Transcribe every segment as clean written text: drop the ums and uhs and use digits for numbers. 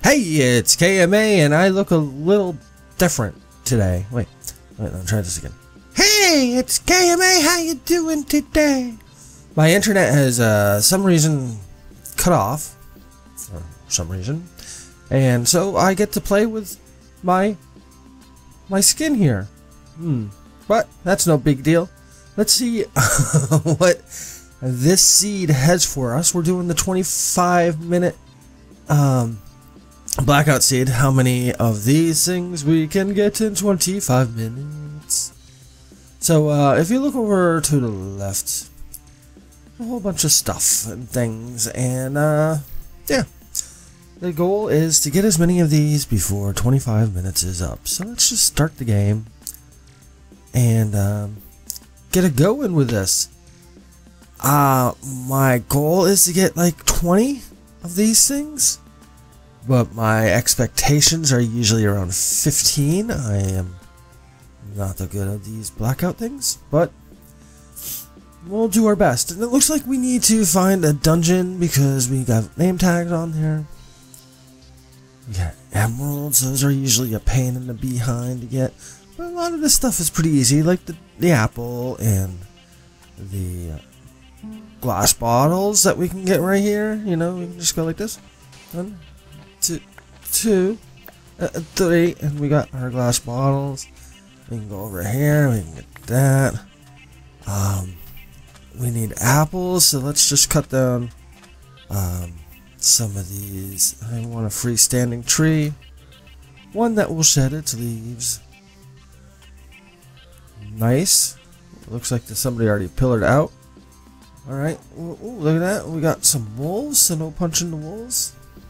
Hey, it's KMA, and I look a little different today. Wait, I'll try this again. Hey, it's KMA, how you doing today? My internet has, some reason, cut off. For some reason. And so I get to play with my skin here. But that's no big deal. Let's see what this seed has for us. We're doing the 25-minute blackout seed. How many of these things we can get in 25 minutes? So if you look over to the left, a whole bunch of stuff and things, and yeah, the goal is to get as many of these before 25 minutes is up. So let's just start the game and get it going with this. My goal is to get like 20 of these things, but my expectations are usually around 15. I am not that good at these blackout things, but we'll do our best. And it looks like we need to find a dungeon because we got name tags on there. We got emeralds. Those are usually a pain in the behind to get, but a lot of this stuff is pretty easy, like the apple and the glass bottles that we can get right here. You know, we can just go like this. 1, 2, 3, and we got our glass bottles. We can go over here, we can get that. We need apples, so let's just cut down some of these. I want a freestanding tree, one that will shed its leaves. Nice. Looks like somebody already pillared out. Alright, look at that. We got some wolves, so no punching the wolves.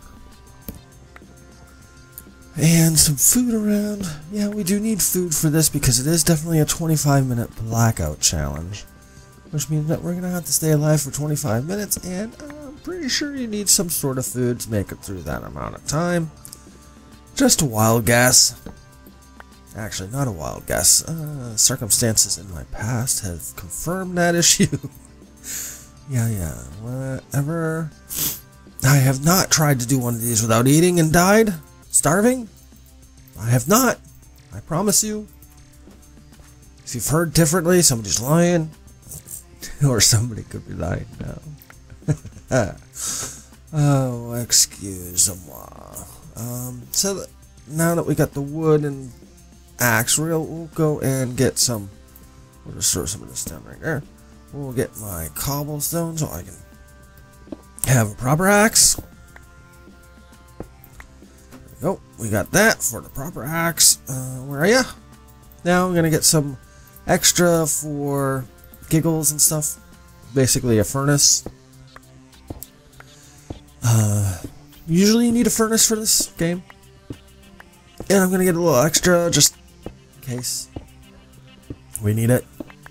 And some food around. Yeah, we do need food for this because it is definitely a 25-minute blackout challenge. Which means that we're going to have to stay alive for 25 minutes, and I'm pretty sure you need some sort of food to make it through that amount of time. Just a wild guess. Actually, not a wild guess. Circumstances in my past have confirmed that issue. Yeah, whatever. I have not tried to do one of these without eating and died. Starving? I have not. I promise you. If you've heard differently, somebody's lying. Or somebody could be lying now. Oh, excuse-moi. So now that we got the wood and axe, we'll go and get some. We'll just throw some of this down right there. We'll get my cobblestone so I can have a proper axe. Oh, we got that for the proper axe. Where are ya? Now I'm gonna get some extra for giggles and stuff. Basically a furnace. Usually you need a furnace for this game. And I'm gonna get a little extra just in case we need it.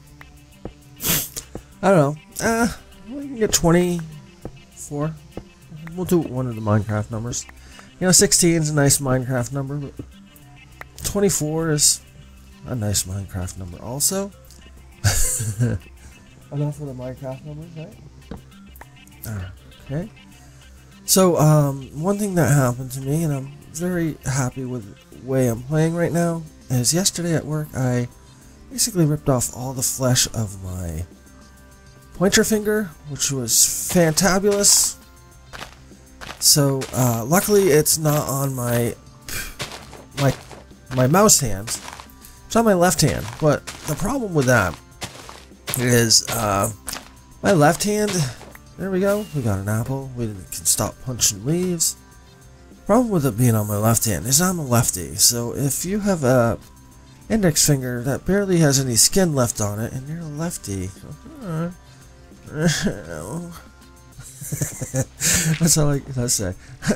I don't know. We can get 24. We'll do one of the Minecraft numbers. You know, 16 is a nice Minecraft number, but 24 is a nice Minecraft number also. Enough for the Minecraft numbers, right? Okay. So, one thing that happened to me, and I'm very happy with the way I'm playing right now, is yesterday at work I basically ripped off all the flesh of my pointer finger, which was fantabulous. So, luckily it's not on my mouse hand. It's on my left hand, but the problem with that is, my left hand, there we go, we got an apple, we can stop punching leaves. Problem with it being on my left hand is I'm a lefty, so if you have a index finger that barely has any skin left on it, and you're a lefty, that's all I can say.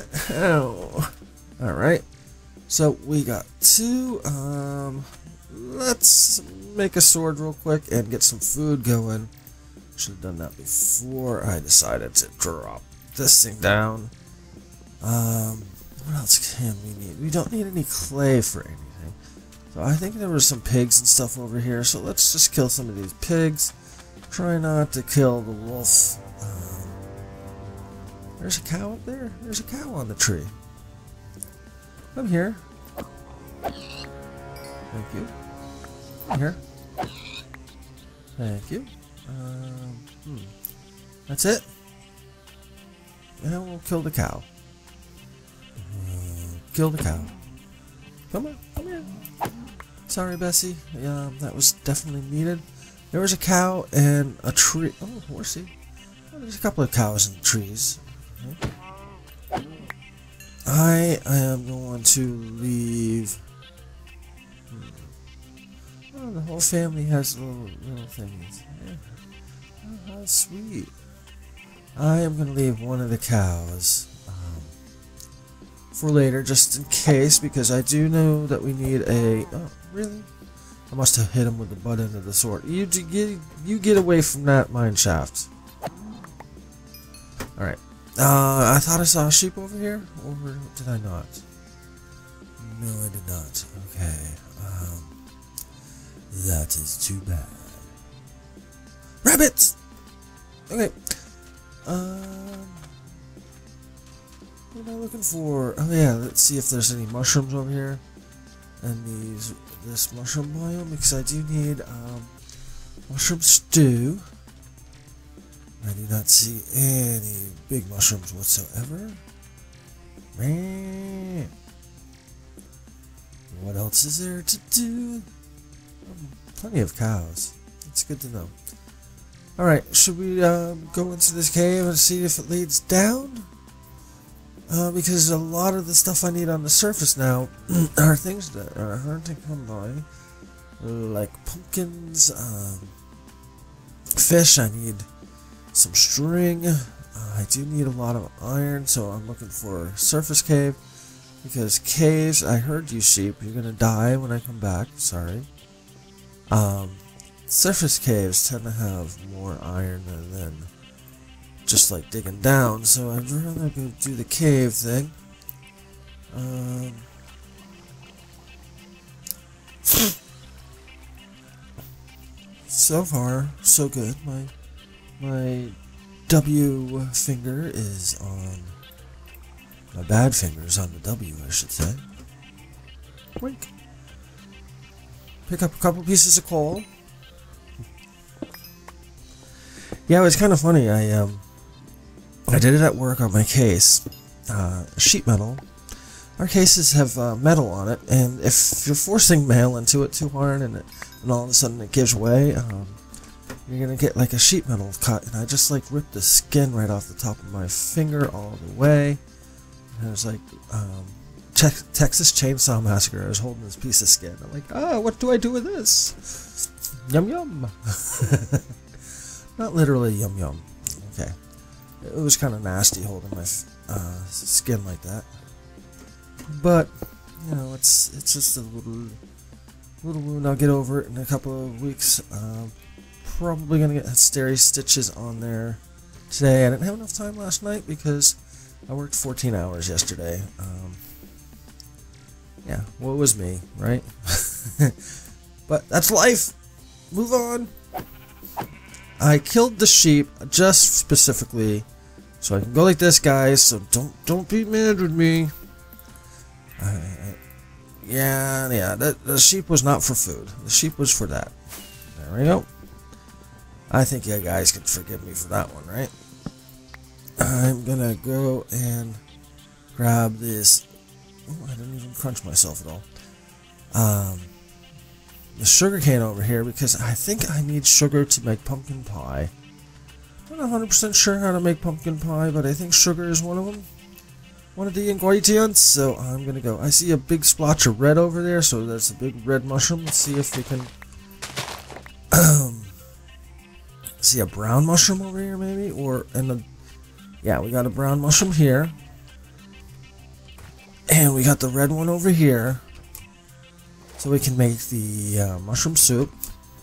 Alright, so we got 2, let's make a sword real quick and get some food going. Should have done that before I decided to drop this thing down. What else can we need? We don't need any clay for anything. So I think there were some pigs and stuff over here, so let's just kill some of these pigs. Try not to kill the wolf. There's a cow up there? There's a cow on the tree. I'm here. Thank you. I'm here. Thank you. That's it. And we'll kill the cow. Kill the cow. Come on, come here. Sorry, Bessie. That was definitely needed. There was a cow and a tree. Oh, horsey. Oh, there's a couple of cows in the trees. Okay. I am going to leave. Oh, the whole family has little things. Yeah. Oh, how sweet. I am going to leave one of the cows for later, just in case, because I do know that we need a... Oh, really? I must have hit him with the butt end of the sword. You get away from that mine shaft. Alright. I thought I saw a sheep over here, or did I not? No, I did not. Okay. That is too bad. Rabbits! Okay. What am I looking for? Oh yeah, let's see if there's any mushrooms over here. And this mushroom biome, because I do need mushroom stew. I do not see any big mushrooms whatsoever. Man. What else is there to do? Plenty of cows. That's good to know. Alright, should we go into this cave and see if it leads down? Because a lot of the stuff I need on the surface now are things that are hard to come by. Like pumpkins, fish, I need some string. I do need a lot of iron, so I'm looking for a surface cave. Because caves, I heard you sheep, you're gonna die when I come back, sorry. Surface caves tend to have more iron than just like digging down, so I'd rather go do the cave thing. So far, so good. My W finger is on... My bad finger is on the W, I should say. Wink. Pick up a couple pieces of coal. Yeah, it was kind of funny. I did it at work on my case. Sheet metal. Our cases have metal on it, and if you're forcing mail into it too hard and all of a sudden it gives way, you're gonna get like a sheet metal cut. And I just like ripped the skin right off the top of my finger all the way. And it was like Texas Chainsaw Massacre. I was holding this piece of skin. I'm like, what do I do with this? Yum yum. Not literally yum yum. Okay. It was kind of nasty holding my skin like that. But, you know, it's just a little wound. I'll get over it in a couple of weeks. Probably going to get steri stitches on there today. I didn't have enough time last night because I worked 14 hours yesterday. Yeah, well, it was me, right? But that's life. Move on. I killed the sheep just specifically so I can go like this, guys. So don't be mad with me. Yeah. The sheep was not for food. The sheep was for that. There we go. I think you guys can forgive me for that one, right? I'm gonna go and grab this. Oh, I didn't even crunch myself at all. The sugar cane over here because I think I need sugar to make pumpkin pie. I'm not 100% sure how to make pumpkin pie, but I think sugar is one of them. One of the ingredients, so I'm gonna go. I see a big splotch of red over there, so that's a big red mushroom. Let's see if we can see a brown mushroom over here, maybe, or yeah, we got a brown mushroom here, and we got the red one over here, so we can make the mushroom soup.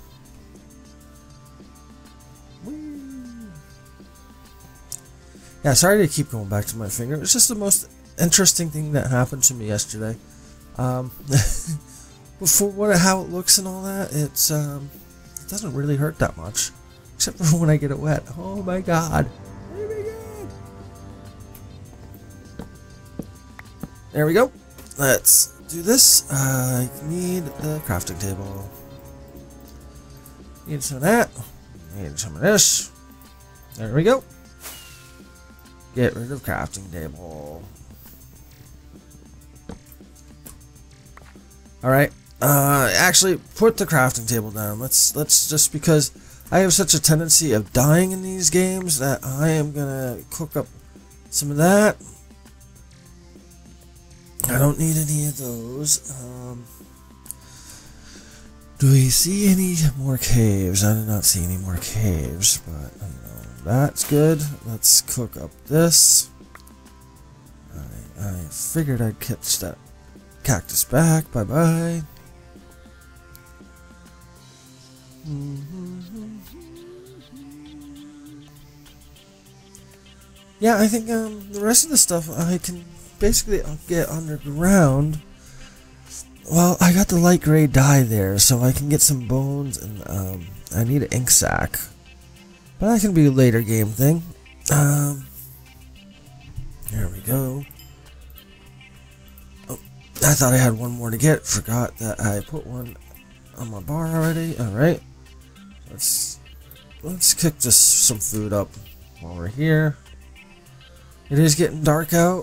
Yeah, sorry to keep going back to my finger. It's just the most interesting thing that happened to me yesterday. Before how it looks and all that, it doesn't really hurt that much, except for when I get it wet. Oh my god! Oh my god! There we go. let's do this. I need the crafting table. Need some of that. Need some of this. There we go. Get rid of crafting table. Alright. Actually, put the crafting table down. Let's just, because I have such a tendency of dying in these games that I am gonna cook up some of that. I don't need any of those. Do we see any more caves? I did not see any more caves, but you know, that's good. Let's cook up this. I figured I'd catch that cactus back. Bye bye. Yeah, I think the rest of the stuff I can basically get underground. Well, I got the light gray dye there, so I can get some bones, and I need an ink sac. But that can be a later game thing. There we go. Oh, I thought I had one more to get. Forgot that I put one on my bar already. Alright. Let's cook just some food up while we're here. It is getting dark out.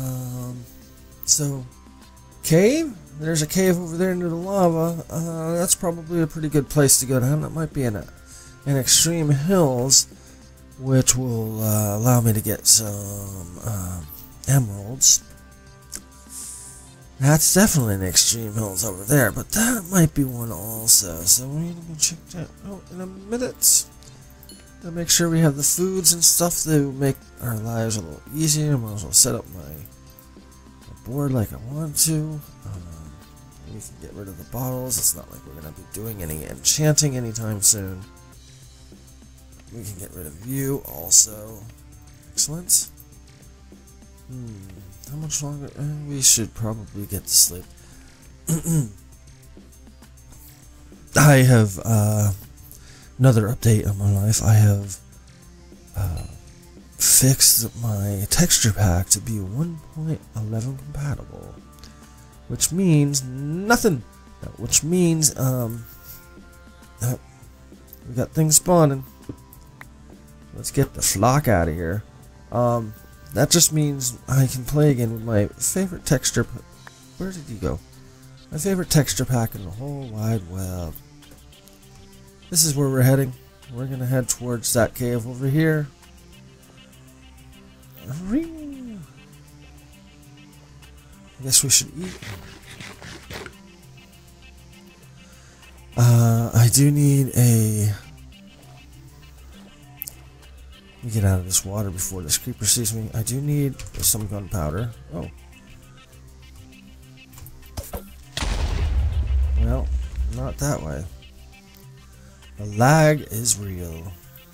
So, cave? There's a cave over there into the lava. That's probably a pretty good place to go down. That might be in Extreme Hills, which will allow me to get some emeralds. That's definitely an Extreme Hills over there, but that might be one also. So we need to check that out in a minute. To make sure we have the foods and stuff to make our lives a little easier. I might as well set up my board like I want to. We can get rid of the bottles. It's not like we're going to be doing any enchanting anytime soon. We can get rid of you also. Excellent. How much longer? We should probably get to sleep. I have another update on my life. I have fixed my texture pack to be 1.11 compatible. Which means nothing. Which means, we got things spawning. Let's get the flock out of here. That just means I can play again with my favorite texture. Where did he go? My favorite texture pack in the whole wide web. This is where we're heading. We're gonna head towards that cave over here. I guess we should eat. I do need a... Let me get out of this water before this creeper sees me. I do need some gunpowder. Oh. Well, not that way. The lag is real.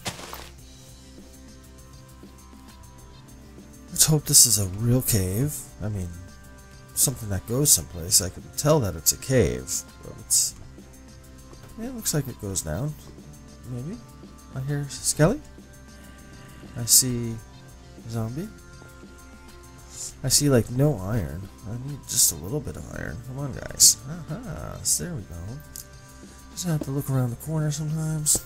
Let's hope this is a real cave. I mean, something that goes someplace. I can tell that it's a cave, but it's... Yeah, it looks like it goes down. Maybe. I hear Skelly. I see zombie. I see like no iron. I need just a little bit of iron. Come on, guys. Aha, so there we go. Just have to look around the corner sometimes.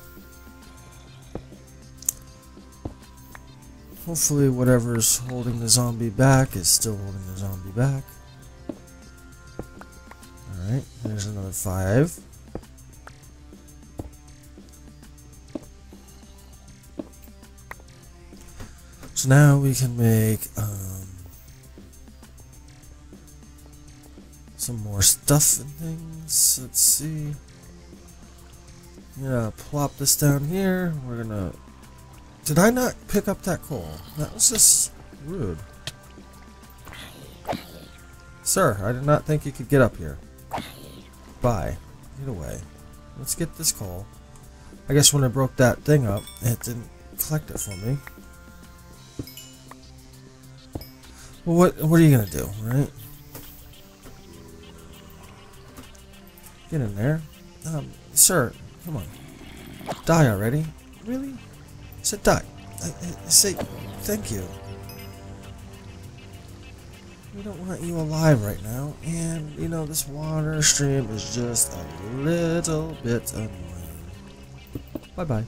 Hopefully whatever's holding the zombie back is still holding the zombie back. Alright, there's another 5. So now we can make some more stuff and things. Let's see. Yeah, plop this down here. We're gonna... Did I not pick up that coal? That was just rude. Sir, I did not think you could get up here. Bye. Get away. Let's get this coal. I guess when I broke that thing up, it didn't collect it for me. Well, what are you gonna do, right? Get in there. Sir, come on. Die already. Really? I said die. I say thank you. We don't want you alive right now, and you know this water stream is just a little bit annoying. Bye bye.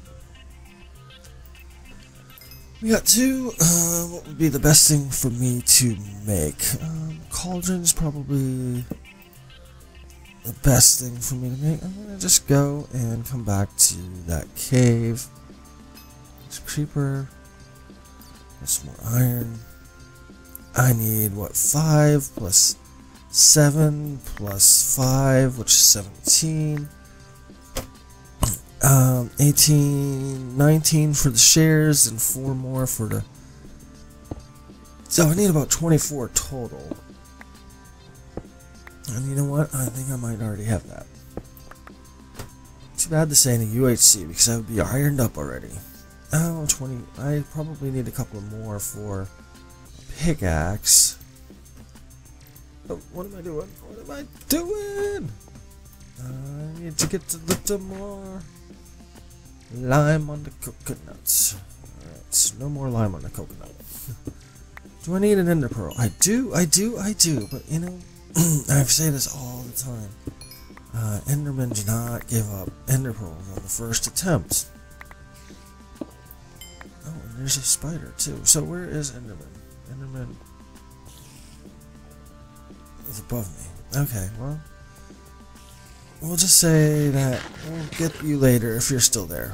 We got two. What would be the best thing for me to make? Cauldron's probably the best thing for me to make. I'm gonna just go and come back to that cave. There's a creeper. There's some more iron. I need, what, 5 plus 7 plus 5, which is 17. 18, 19 for the shares, and 4 more for the... So I need about 24 total. And you know what? I think I might already have that. Too bad to say in a UHC, because I would be ironed up already. Oh, 20. I probably need a couple more for... pickaxe. Oh, what am I doing? What am I doing? I need to get a little more lime on the coconuts. Alright, so no more lime on the coconut. Do I need an ender pearl? I do. But you know, I say this all the time. Endermen do not give up ender pearls on the first attempt. Oh, and there's a spider too. So where is Enderman? Enderman is above me. Okay, well, we'll just say that we'll get you later if you're still there.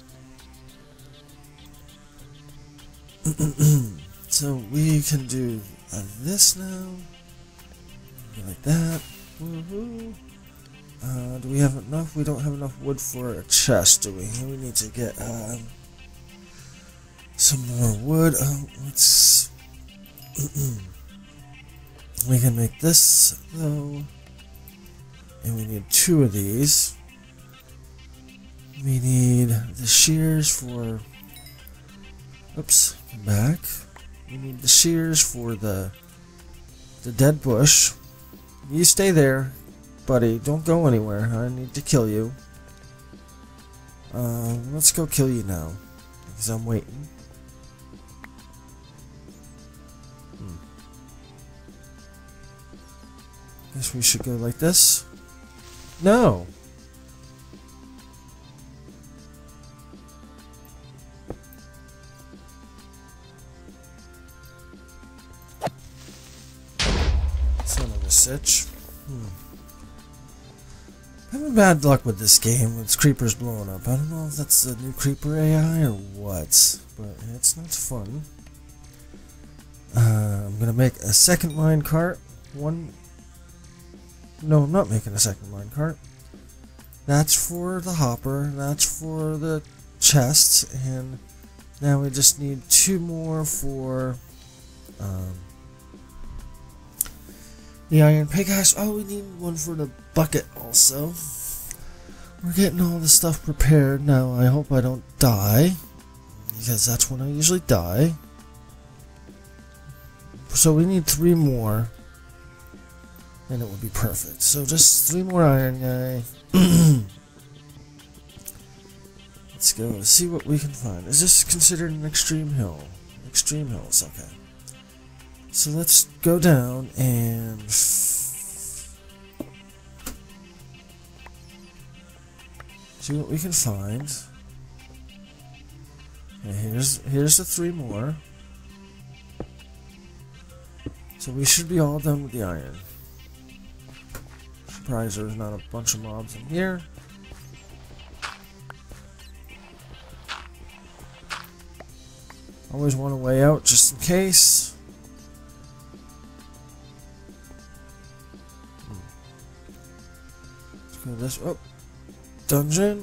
So we can do this now. Like that. Woohoo! Do we have enough? We don't have enough wood for a chest, do we? We need to get some more wood. Let's. We can make this though, and we need 2 of these. We need the shears for. Oops, come back. We need the shears for the dead bush. You stay there, buddy. Don't go anywhere. I need to kill you. Let's go kill you now, because I'm waiting. Guess we should go like this. No. Son of a sitch. I'm having bad luck with this game with creepers blowing up. I don't know if that's the new creeper AI or what, but it's not fun. I'm gonna make a second mine cart. No, I'm not making a second mine cart. That's for the hopper, that's for the chest, and now we just need 2 more for the iron pickaxe. Oh, we need 1 for the bucket also. We're getting all the stuff prepared now. I hope I don't die, because that's when I usually die. So we need 3 more. And it would be perfect. So just 3 more iron, guy. Let's go see what we can find. Is this considered an extreme hill? Extreme hills, okay. So let's go down and see what we can find. Okay, here's the 3 more. So we should be all done with the iron. Surprised there's not a bunch of mobs in here. Always want a way out just in case. Let's go this. Oh, dungeon.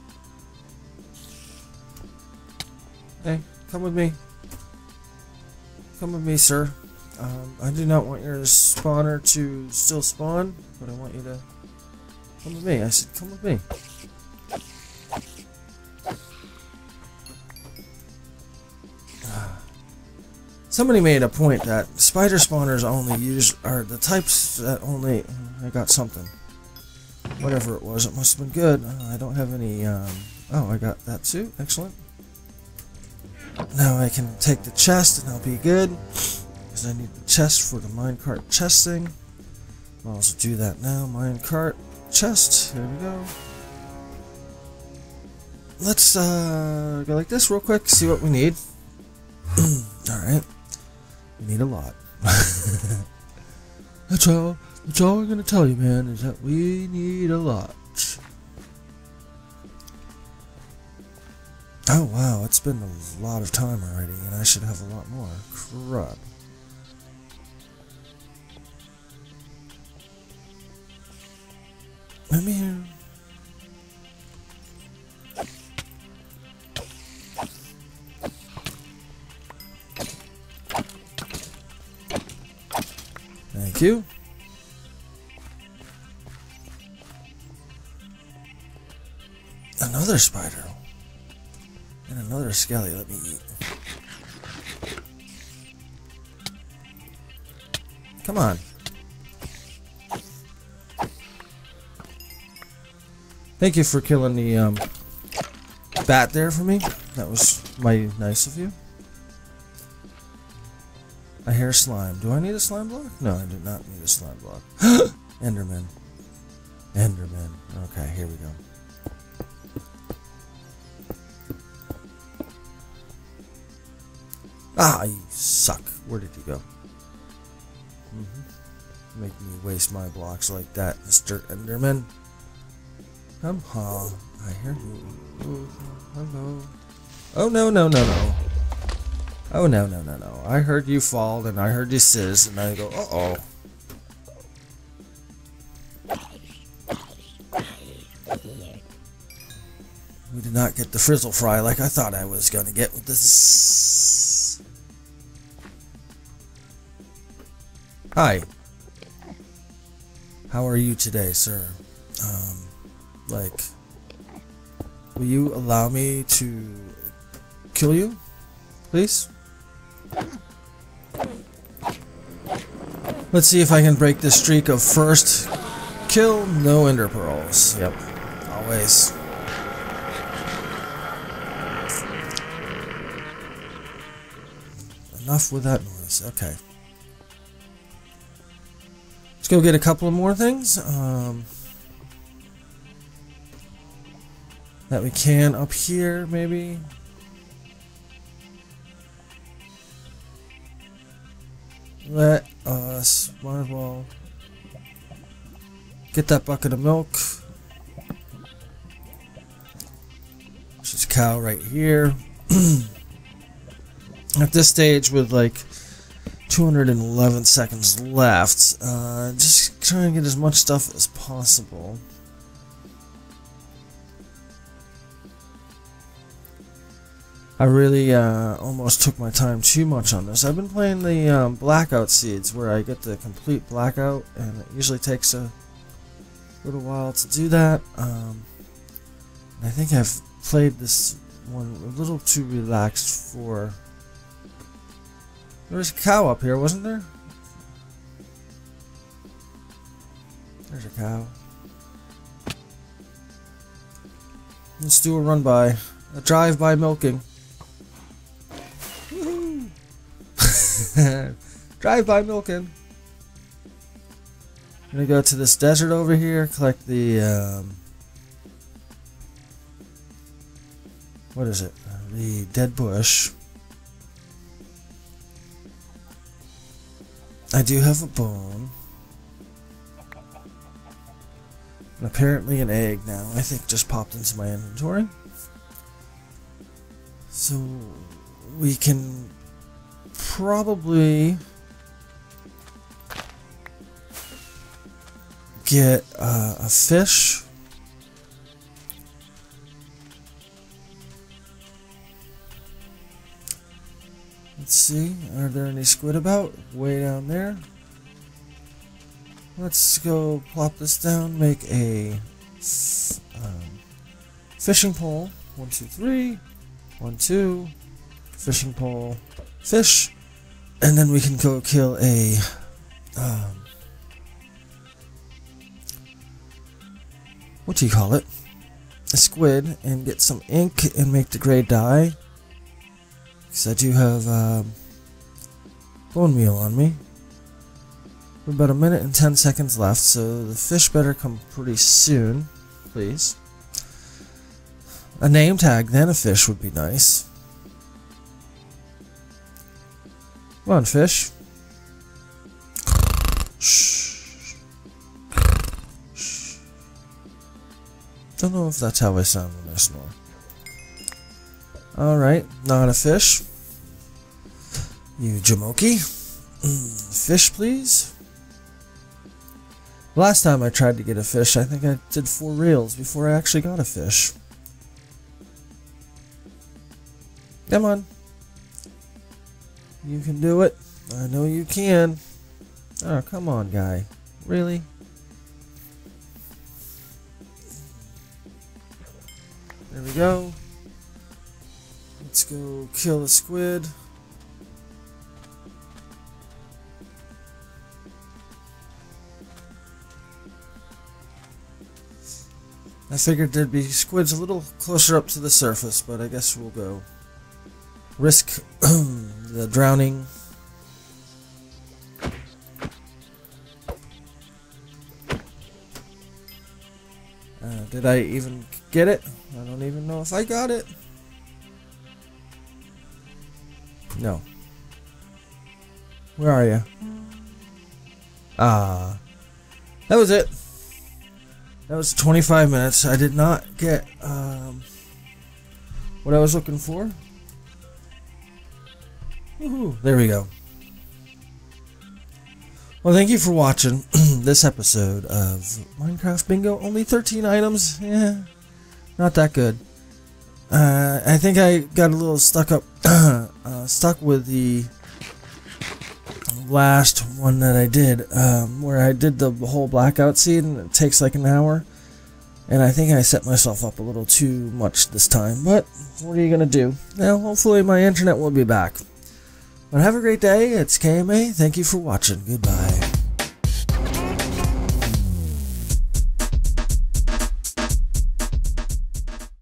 Hey, come with me. Come with me, sir. I do not want your spawner to still spawn, but I want you to come with me. I said, come with me. Somebody made a point that spider spawners only are the types that only. I got something. Whatever it was, it must have been good. I don't have any. Oh, I got that too. Excellent. Now I can take the chest and I'll be good. because I need the chest for the minecart chest thing. I'll also do that now. Minecart chest. Here we go. Let's go like this real quick. See what we need. All right. We need a lot. That's all I'm gonna tell you, man. Is that we need a lot. Oh wow, it's been a lot of time already, and I should have a lot more. Crap. Let me hear. Thank you. Another spider. And another skelly. Let me eat. Come on. Thank you for killing the bat there for me. That was mighty nice of you. I hear slime. Do I need a slime block? No, I do not need a slime block. Enderman. Enderman. Okay, here we go. Ah, you suck. Where did you go? Make me waste my blocks like that, Mr. Enderman. Come on. I hear you. Hello. Oh, no, no, no, no. Oh, no, no, no, no. I heard you fall, and I heard you sizz, and I go, uh-oh. We did not get the frizzle fry like I thought I was going to get with this. Hi. How are you today, sir? Like, will you allow me to kill you, please? Let's see if I can break this streak of first kill, no ender pearls. Yep, always. Enough with that noise. Okay. Let's go get a couple of more things that we can up here, maybe. Let us, might as well get that bucket of milk. There's this cow right here. At this stage, with like 211 seconds left, just try and get as much stuff as possible. I really almost took my time too much on this. I've been playing the blackout seeds, where I get the complete blackout, and it usually takes a little while to do that. I think I've played this one a little too relaxed for... There was a cow up here, wasn't there? There's a cow. Let's do a run by. A drive by milking. Woohoo! Drive by milking. I'm gonna go to this desert over here, collect the what is it? The dead bush. I do have a bone. And apparently an egg now, I think, just popped into my inventory. So we can probably get a fish. Let's see, are there any squid about? Way down there. Let's go plop this down, make a fishing pole. 1, 2, 3. 1, 2. Fishing pole. Fish. And then we can go kill a what do you call it? A squid, and get some ink and make the gray dye. Because I do have clone wheel on me. We're about 1 minute and 10 seconds left, so the fish better come pretty soon, please. A name tag, then a fish would be nice. Come on, fish. Shh. Shh. Don't know if that's how I sound when I snore. Alright, not a fish. You jamoki. Fish, please. Last time I tried to get a fish, I think I did 4 reels before I actually got a fish. Come on. You can do it. I know you can. Oh, come on, guy. Really? There we go. Let's go kill the squid. I figured there'd be squids a little closer up to the surface, but I guess we'll go risk the drowning. Did I even get it? I don't even know if I got it. No. Where are you? Ah. That was it. That was 25 minutes. I did not get what I was looking for. Woohoo. There we go. Well, thank you for watching this episode of Minecraft Bingo. Only 13 items. Yeah, not that good. I think I got a little stuck with the last one that I did, where I did the whole blackout seed, and it takes like an hour. And I think I set myself up a little too much this time. But what are you gonna do? Now, hopefully my internet will be back. But have a great day. It's KMA. Thank you for watching. Goodbye.